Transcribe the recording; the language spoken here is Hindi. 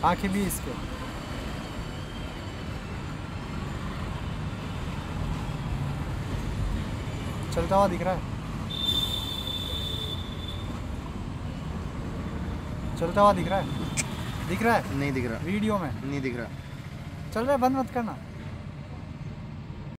आंखें भी इसके। चलता हुआ दिख रहा है, चलता हुआ दिख रहा है, दिख रहा है? नहीं दिख रहा, वीडियो में नहीं दिख रहा। चल रहा है, बंद मत करना।